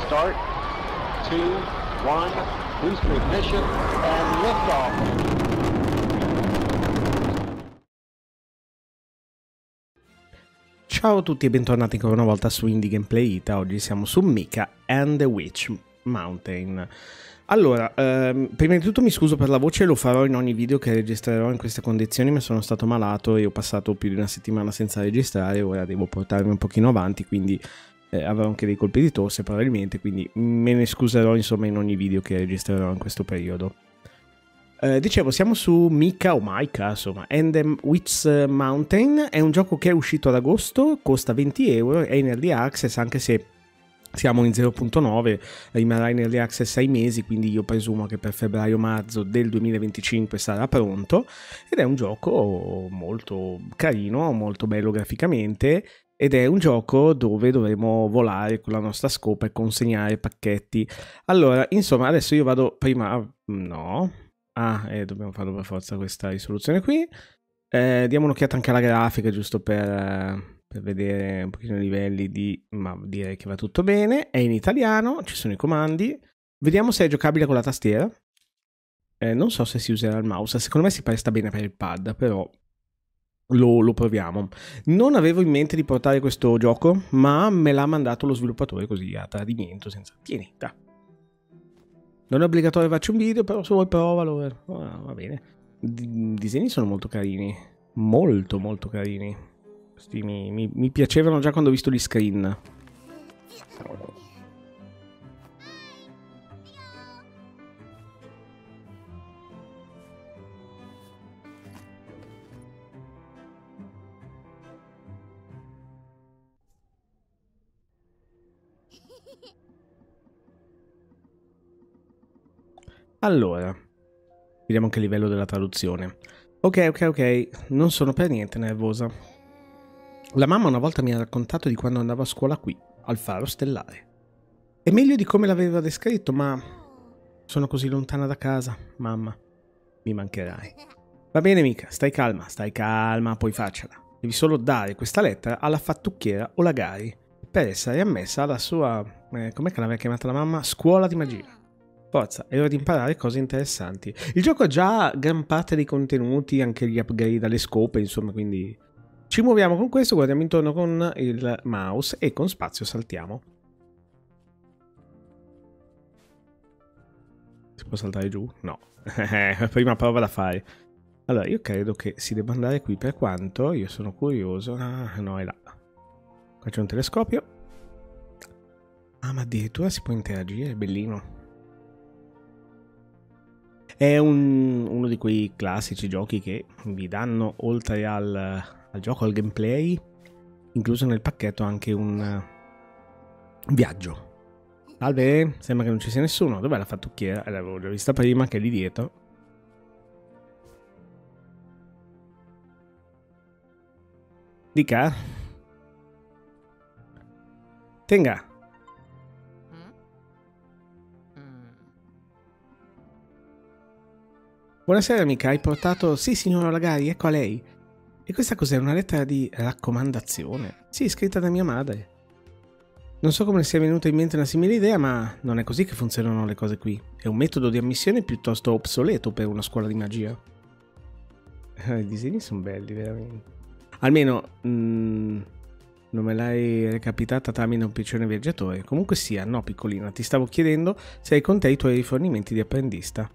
Start, 2, 1, booster ignition, and liftoff. Ciao a tutti e bentornati ancora una volta su Indie Gameplay Ita. Oggi siamo su Mika and the Witch Mountain. Allora, prima di tutto mi scuso per la voce, lo farò in ogni video che registrerò in queste condizioni, ma sono stato malato e ho passato più di una settimana senza registrare, ora devo portarmi un pochino avanti, quindi avrò anche dei colpi di tosse probabilmente, quindi me ne scuserò insomma in ogni video che registrerò in questo periodo. Dicevo, siamo su Mika o Mika, insomma, and the Witch Mountain. È un gioco che è uscito ad agosto, costa 20 euro, è in Early Access, anche se siamo in 0.9, rimarrà in Early Access 6 mesi, quindi io presumo che per febbraio-marzo del 2025 sarà pronto, ed è un gioco molto carino, molto bello graficamente, ed è un gioco dove dovremo volare con la nostra scopa e consegnare pacchetti. Allora, insomma, adesso io vado prima... no... dobbiamo farlo per forza questa risoluzione qui. Diamo un'occhiata anche alla grafica, giusto per vedere un pochino i livelli di... ma direi che va tutto bene. È in italiano, ci sono i comandi. Vediamo se è giocabile con la tastiera. Non so se si userà il mouse, secondo me si presta bene per il pad, però lo proviamo. Non avevo in mente di portare questo gioco, ma me l'ha mandato lo sviluppatore così a tradimento, senza... Tieni, da. Non è obbligatorio farci un video, però se vuoi provalo. Va bene. I disegni sono molto carini. Molto molto carini. Questi mi piacevano già quando ho visto gli screen. Allora, vediamo anche il livello della traduzione. Ok, non sono per niente nervosa. La mamma una volta mi ha raccontato di quando andavo a scuola qui, al Faro Stellare. È meglio di come l'aveva descritto, ma sono così lontana da casa, mamma. Mi mancherai. Va bene, Mika, stai calma, puoi farcela. Devi solo dare questa lettera alla fattucchiera o Lagari per essere ammessa alla sua, com'è che l'aveva chiamata la mamma? Scuola di magia. Forza, è ora di imparare cose interessanti. Il gioco ha già gran parte dei contenuti, anche gli upgrade alle scope, insomma, quindi ci muoviamo con questo, guardiamo intorno con il mouse e con spazio saltiamo. Si può saltare giù? No. Prima prova da fare. Allora, io credo che si debba andare qui, per quanto io sono curioso. Ah, no, è là. Qua c'è un telescopio. Ah, ma addirittura si può interagire, bellino. È uno di quei classici giochi che vi danno, oltre al gioco, al gameplay, incluso nel pacchetto anche un viaggio. Salve, sembra che non ci sia nessuno. Dov'è la fattucchiera? L'avevo già vista prima, che è lì dietro. Dica. Tenga. Buonasera amica, hai portato... Sì signora Lagari, ecco a lei. E questa cos'è? Una lettera di raccomandazione? Sì, scritta da mia madre. Non so come sia venuta in mente una simile idea, ma non è così che funzionano le cose qui. È un metodo di ammissione piuttosto obsoleto per una scuola di magia. I disegni sono belli, veramente. Almeno non me l'hai recapitata tramite un piccione viaggiatore. Comunque sia, no piccolina, ti stavo chiedendo se hai con te i tuoi rifornimenti di apprendista.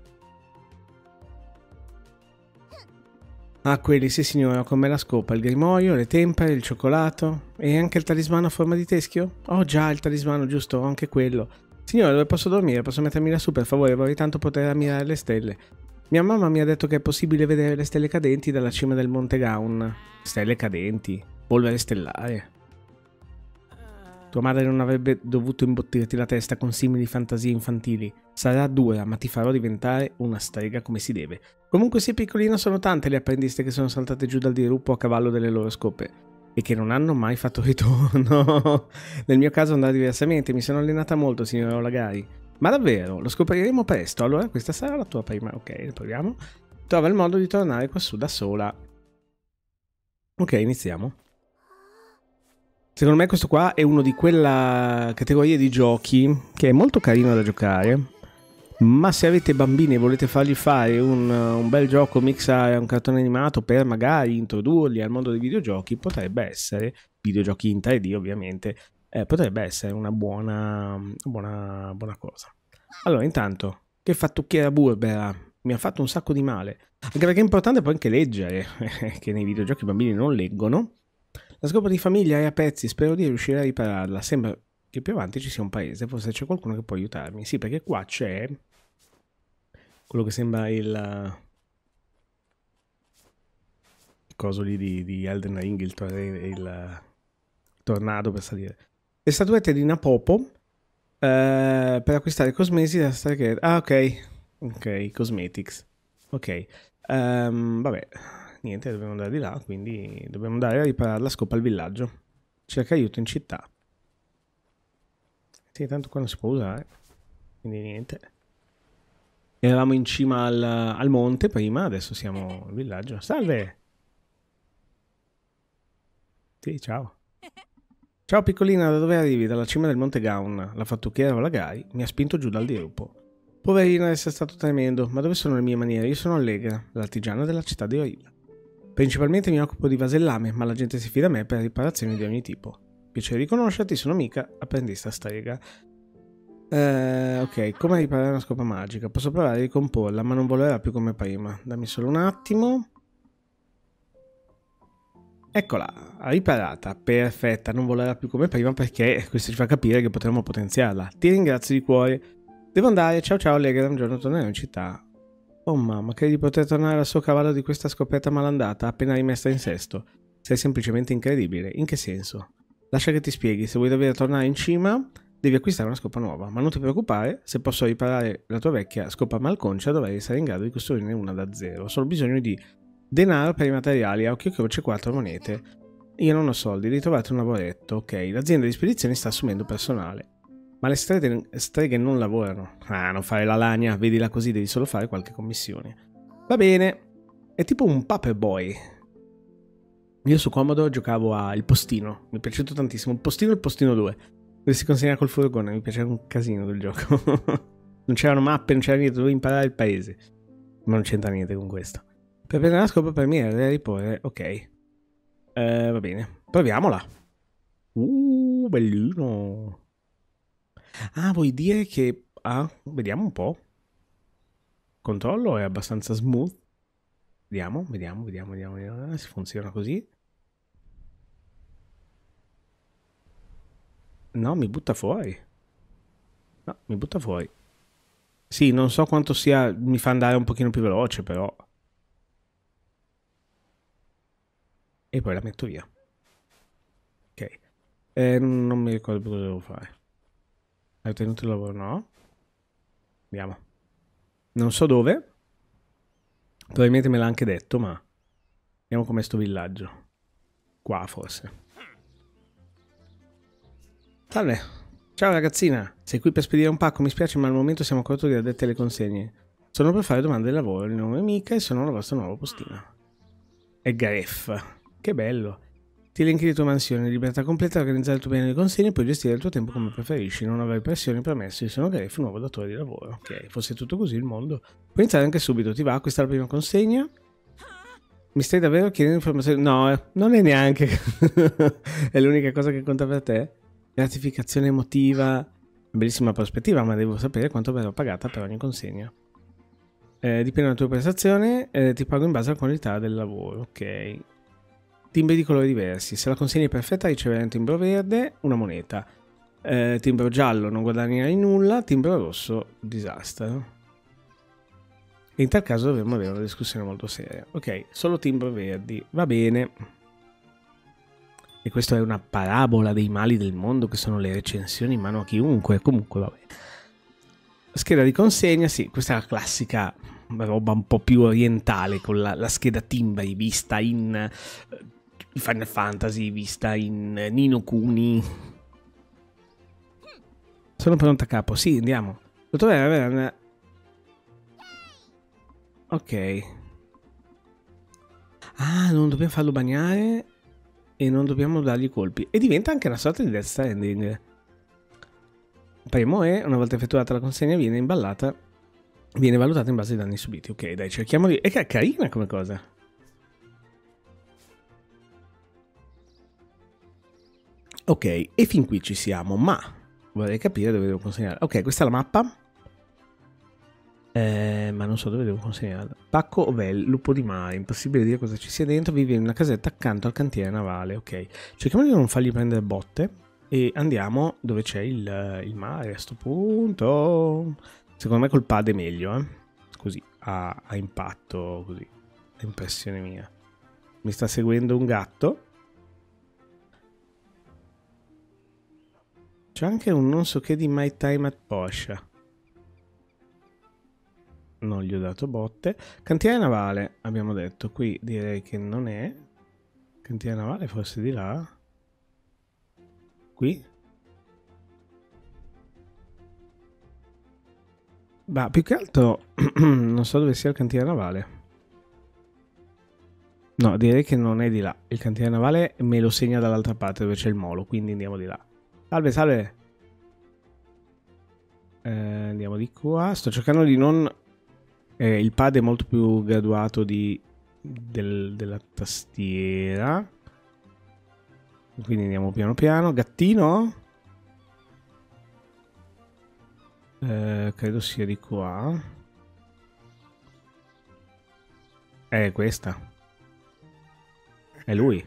Ah, quelli, sì signora, con me la scopa, il grimorio, le tempere, il cioccolato e anche il talismano a forma di teschio? Oh già, il talismano, giusto, anche quello. Signora, dove posso dormire? Posso mettermi lassù, per favore? Vorrei tanto poter ammirare le stelle. Mia mamma mi ha detto che è possibile vedere le stelle cadenti dalla cima del Monte Gaun. Stelle cadenti? Polvere stellare? Tua madre non avrebbe dovuto imbottirti la testa con simili fantasie infantili. Sarà dura, ma ti farò diventare una strega come si deve. Comunque sia piccolina, sono tante le apprendiste che sono saltate giù dal diruppo a cavallo delle loro scope e che non hanno mai fatto ritorno. Nel mio caso andrà diversamente, mi sono allenata molto, signora Olagari. Ma davvero, lo scopriremo presto. Allora questa sarà la tua prima... Ok, proviamo. Trova il modo di tornare quassù da sola. Ok, iniziamo. Secondo me questo qua è uno di quella categoria di giochi che è molto carino da giocare, ma se avete bambini e volete fargli fare un bel gioco mixa un cartone animato per magari introdurli al mondo dei videogiochi, potrebbe essere, videogiochi in 3D ovviamente, potrebbe essere una buona cosa. Allora, intanto, che fattucchiera burbera, mi ha fatto un sacco di male. Anche perché è importante poi anche leggere, che nei videogiochi i bambini non leggono. La scopa di famiglia è a pezzi, spero di riuscire a ripararla. Sembra che più avanti ci sia un paese, forse c'è qualcuno che può aiutarmi. Sì, perché qua c'è quello che sembra il coso lì di Elden Ring, il tornado per salire. Le statuette di Napopo per acquistare cosmesi da Stargate. Ah, ok, cosmetics. Ok, vabbè, niente, dobbiamo andare di là, quindi dobbiamo andare a riparare la scopa al villaggio. Cerca aiuto in città. Sì, tanto qua non si può usare, quindi niente. Eravamo in cima al monte prima, adesso siamo al villaggio. Salve! Sì, ciao. Ciao piccolina, da dove arrivi? Dalla cima del Monte Gaun. La fattucchiera Valagai mi ha spinto giù dal dirupo. Poverina, essere stato tremendo, ma dove sono le mie maniere? Io sono Allegra, l'artigiana della città di Orilla. Principalmente mi occupo di vasellame, ma la gente si fida a me per riparazioni di ogni tipo. Piacere di conoscerti, sono Mika, apprendista strega. Ok, come riparare una scopa magica? Posso provare a ricomporla, ma non volerà più come prima. Dammi solo un attimo. Eccola, riparata, perfetta, non volerà più come prima perché questo ci fa capire che potremmo potenziarla. Ti ringrazio di cuore. Devo andare, ciao ciao Allegra, un giorno tornerò in città. Oh mamma, credi di poter tornare al suo cavallo di questa scoperta malandata appena rimessa in sesto? Sei semplicemente incredibile. In che senso? Lascia che ti spieghi, se vuoi davvero tornare in cima, devi acquistare una scopa nuova. Ma non ti preoccupare, se posso riparare la tua vecchia scopa malconcia, dovrai essere in grado di costruirne una da zero. Ho solo bisogno di denaro per i materiali, a occhio e croce 4 monete. Io non ho soldi, devi trovare un lavoretto. Ok, l'azienda di spedizioni sta assumendo personale. Ma le streghe non lavorano. Ah, non fare la lagna, vedila così, devi solo fare qualche commissione. Va bene. È tipo un paperboy. Io su Commodore giocavo a Il Postino. Mi è piaciuto tantissimo. Il Postino e il Postino 2. Dove si consegna col furgone. Mi piaceva un casino del gioco. Non c'erano mappe, non c'era niente. Dovevi imparare il paese. Ma non c'entra niente con questo. Per prendere la scopa per me da riporre. Ok. Va bene. Proviamola. Bellino. Ah, vuoi dire che... Ah, vediamo un po'. Controllo è abbastanza smooth. Vediamo. Se funziona così. No, mi butta fuori. No, mi butta fuori. Sì, non so quanto sia... Mi fa andare un pochino più veloce, però... E poi la metto via. Ok. Non mi ricordo più cosa devo fare. Hai ottenuto il lavoro? No. Andiamo. Non so dove. Probabilmente me l'ha anche detto, ma... Vediamo com'è sto villaggio. Qua, forse. Salve. Ciao ragazzina. Sei qui per spedire un pacco? Mi spiace, ma al momento siamo corti di addetti alle consegne. Sono per fare domande di lavoro. Il nome è Mika e sono la vostra nuova postina. E Garef. Che bello. Ti elenchi le tue mansioni, libertà completa, organizzare il tuo piano di consegne e puoi gestire il tuo tempo come preferisci. Non avrai pressioni, permessi. Sono Garef, nuovo datore di lavoro. Ok, fosse tutto così il mondo. Puoi iniziare anche subito. Ti va a questa la prima consegna? Mi stai davvero chiedendo informazioni? No, non è neanche. È l'unica cosa che conta per te? Gratificazione emotiva. Bellissima prospettiva, ma devo sapere quanto verrò pagata per ogni consegna. Dipende dalla tua prestazione, ti pago in base alla qualità del lavoro. Ok. Timbri di colori diversi. Se la consegna è perfetta riceverai un timbro verde, una moneta. Timbro giallo, non guadagnerai nulla. Timbro rosso, disastro. E in tal caso dovremmo avere una discussione molto seria. Ok, solo timbro verdi. Va bene. E questa è una parabola dei mali del mondo che sono le recensioni in mano a chiunque. Comunque, vabbè. Scheda di consegna, sì, questa è la classica roba un po' più orientale con la scheda timbri vista in Final Fantasy, vista in Nino Kuni. Sono pronta a capo, sì, andiamo. Dottore, ok. Ah, non dobbiamo farlo bagnare. e non dobbiamo dargli colpi. E diventa anche una sorta di Death Stranding. Premo E, una volta effettuata la consegna, viene imballata, viene valutata in base ai danni subiti. Ok, dai, cerchiamo di... è carina come cosa. Ok, e fin qui ci siamo, ma vorrei capire dove devo consegnare. Ok, questa è la mappa. Ma non so dove devo consegnarla. Pacco Ovel, lupo di mare. Impossibile dire cosa ci sia dentro. Vive in una casetta accanto al cantiere navale. Ok, cerchiamo di non fargli prendere botte e andiamo dove c'è il mare a sto punto. Secondo me col pad è meglio, così a impatto, così è impressione mia. Mi sta seguendo un gatto. C'è anche un non so che di My Time at Porsche. Non gli ho dato botte. Cantiere navale, abbiamo detto. Qui direi che non è. Cantiere navale forse di là. Qui. Ma più che altro non so dove sia il cantiere navale. No, direi che non è di là. Il cantiere navale me lo segna dall'altra parte dove c'è il molo, quindi andiamo di là. Salve, salve. Andiamo di qua. Sto cercando di non... il pad è molto più graduato della tastiera. Quindi andiamo piano piano. Gattino? Credo sia di qua. È questa. È lui.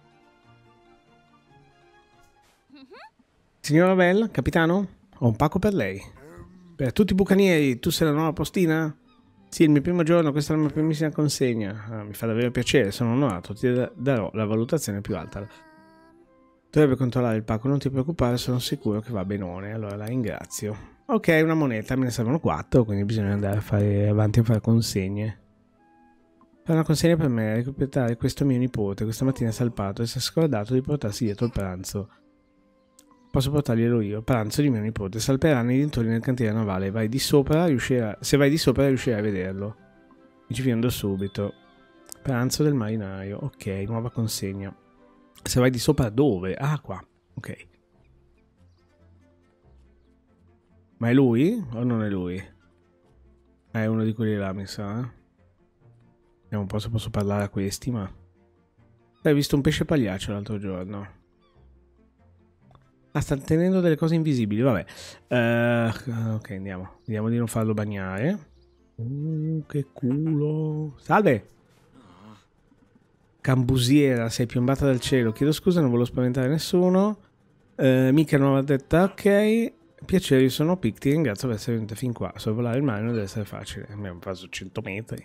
Signora Bell, capitano? Ho un pacco per lei. Per tutti i bucanieri, tu sei la nuova postina? Sì, il mio primo giorno, questa è la mia primissima consegna. Mi fa davvero piacere, sono onorato, ti darò la valutazione più alta. Dovrebbe controllare il pacco, non ti preoccupare, sono sicuro che va benone, allora la ringrazio. Ok, una moneta, me ne servono 4, quindi bisogna andare a fare avanti a fare consegne. Fare una consegna per me, recuperare questo mio nipote, questa mattina è salpato e si è scordato di portarsi dietro il pranzo. Posso portarglielo io, pranzo di mio nipote, salperà nei dintorni del cantiere navale, vai di sopra, se vai di sopra riuscirai a vederlo. Mi ci fiendo subito. Pranzo del marinaio, ok, nuova consegna. Se vai di sopra dove? Ah, qua, ok. Ma è lui o non è lui? È uno di quelli là, mi sa. Vediamo un po' se posso parlare a questi, ma... Hai visto un pesce pagliaccio l'altro giorno. Ah, sta tenendo delle cose invisibili, vabbè. Ok, andiamo. Vediamo di non farlo bagnare. Che culo. Salve! Cambusiera, sei piombata dal cielo. Chiedo scusa, non volevo spaventare nessuno. Mica non l'ha detta, ok. Piacere, io sono Pic, ti ringrazio per essere venuta fin qua. Sorvolare il mare non deve essere facile. Abbiamo fatto 100 metri.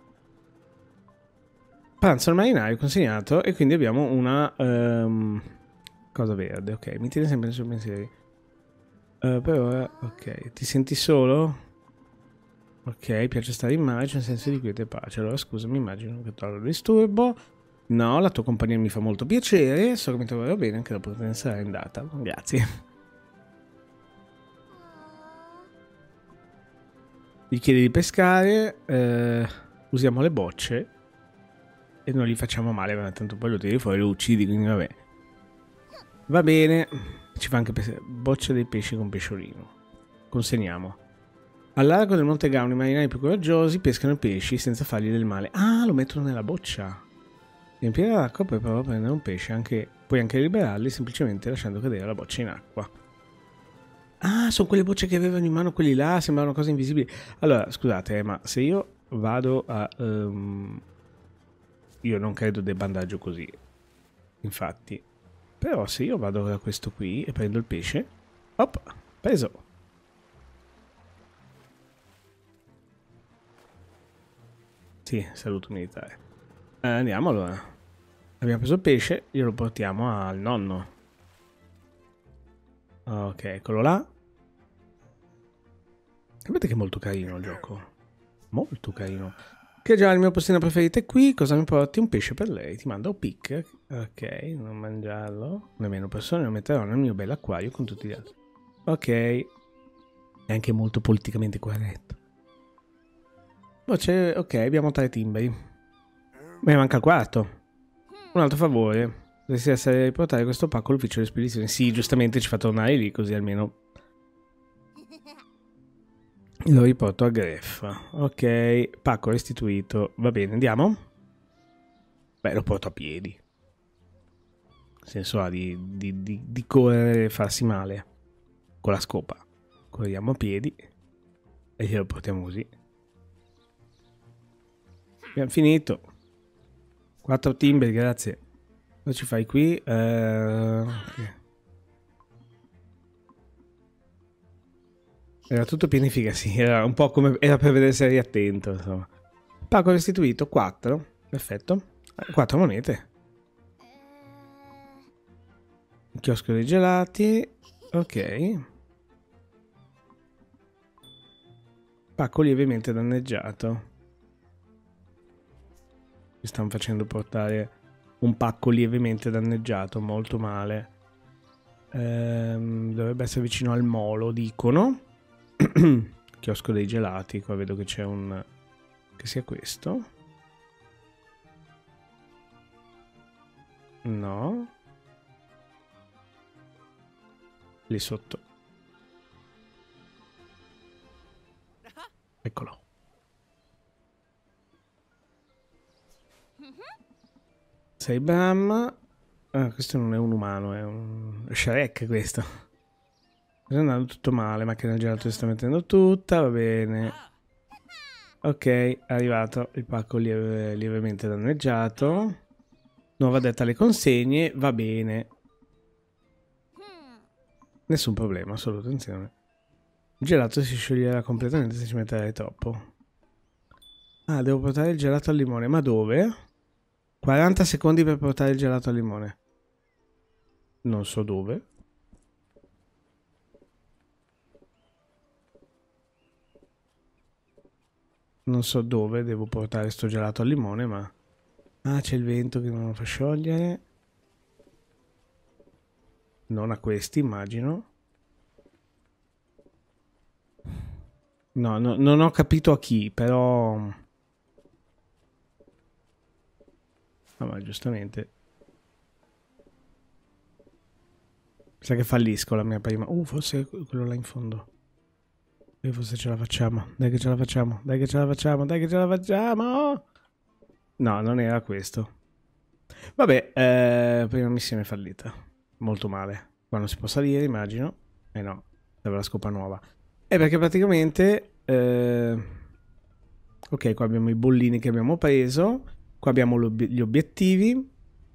Pranzo al marinaio consegnato e quindi abbiamo una cosa verde. Ok, mi tiene sempre nei suoi pensieri. Per ora, ok. Ti senti solo? Ok, piace stare in mare, c'è un senso di quiete e pace. Allora scusami, immagino che trovo il disturbo. No, la tua compagnia mi fa molto piacere. So che mi troverò bene anche dopo che ne sarai andata. Grazie. Gli chiedi di pescare, usiamo le bocce e non gli facciamo male, ma tanto poi lo tiri fuori e lo uccidi, quindi vabbè. Va bene, ci fa anche boccia dei pesci con pesciolino. Consegniamo. Al largo del Monte Gauni i marinai più coraggiosi pescano i pesci senza fargli del male. Ah, lo mettono nella boccia. Riempire l'acqua, poi prova a prendere un pesce, puoi anche liberarli semplicemente lasciando cadere la boccia in acqua. Ah, sono quelle bocce che avevano in mano quelli là, sembravano cose invisibili. Allora, scusate, ma se io vado a... io non credo debba andare giù così. Infatti. Però se io vado a questo qui e prendo il pesce... Hop, preso. Sì, saluto militare. Andiamo allora. Abbiamo preso il pesce, glielo portiamo al nonno. Ok, eccolo là. Sapete che è molto carino il gioco. Molto carino. Che già il mio postino preferito è qui. Cosa mi porti? Un pesce per lei. Ti mando un pic. Ok, non mangiarlo. Nemmeno persone lo metterò nel mio bell'acquario con tutti gli altri. Ok. È anche molto politicamente corretto. Ok, abbiamo 3 timbri. Mi manca il quarto. Un altro favore. Potresti essere riportare questo pacco all'ufficio di spedizione. Sì, giustamente ci fa tornare lì, così almeno lo riporto a Greffa. Ok, pacco restituito. Va bene, andiamo? Beh, lo porto a piedi. Nel senso ha di correre e farsi male. Con la scopa. Corriamo a piedi. E glielo portiamo così. Abbiamo finito. 4 timber, grazie. Cosa ci fai qui? Okay. Era tutto pianificato, sì, era un po' come... era per vedere se eri attento, insomma. Pacco restituito, 4. Perfetto. 4 monete. Il chiosco dei gelati. Ok. Pacco lievemente danneggiato. Mi stanno facendo portare un pacco lievemente danneggiato, molto male. Dovrebbe essere vicino al molo, dicono. Chiosco dei gelati, qua vedo che c'è un... che sia questo? No. Lì sotto. Eccolo. Sei Bram. Ah, questo non è un umano, è un Shrek questo. Sta andando tutto male, macchina del gelato si sta mettendo tutta, va bene. Ok, è arrivato il pacco lievemente danneggiato. Nuova detta alle consegne, va bene. Nessun problema, solo attenzione. Il gelato si scioglierà completamente se ci metterai troppo. Ah, devo portare il gelato al limone, ma dove? 40 secondi per portare il gelato al limone. Non so dove. Non so dove devo portare sto gelato al limone, ma... ah, c'è il vento che non lo fa sciogliere. Non a questi, immagino. No, non ho capito a chi, però... ah, ma giustamente... sa che fallisco la mia prima... forse quello là in fondo. E forse ce la facciamo. Dai che ce la facciamo. Dai che ce la facciamo. Dai che ce la facciamo. No, non era questo. Vabbè, prima missione fallita. Molto male. Qua non si può salire, immagino. Eh no, serve la scopa nuova. Perché praticamente... ok, qua abbiamo i bollini che abbiamo preso. Qua abbiamo gli obiettivi.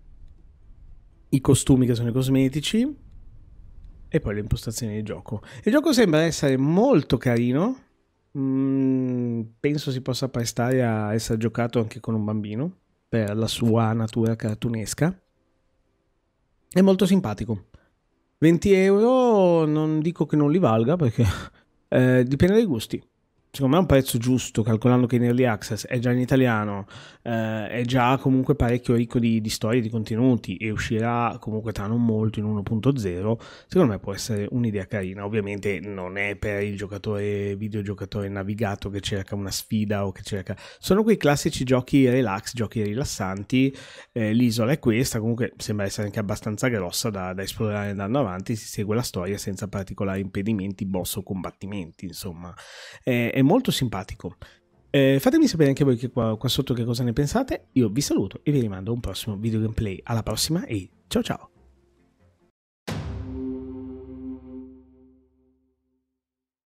I costumi che sono i cosmetici. E poi le impostazioni di gioco. Il gioco sembra essere molto carino. Penso si possa prestare a essere giocato anche con un bambino, per la sua natura cartunesca. È molto simpatico. 20 euro non dico che non li valga, perché dipende dai gusti. Secondo me è un prezzo giusto, calcolando che in Early Access è già in italiano, è già comunque parecchio ricco di storie, di contenuti, e uscirà comunque tra non molto in 1.0. Secondo me può essere un'idea carina. Ovviamente non è per il videogiocatore navigato che cerca una sfida o che cerca... sono quei classici giochi relax, giochi rilassanti. L'isola è questa, comunque sembra essere anche abbastanza grossa da esplorare andando avanti. Si segue la storia senza particolari impedimenti, boss o combattimenti, insomma. È molto simpatico. Fatemi sapere anche voi qua sotto che cosa ne pensate. Io vi saluto e vi rimando a un prossimo video gameplay. Alla prossima e ciao ciao!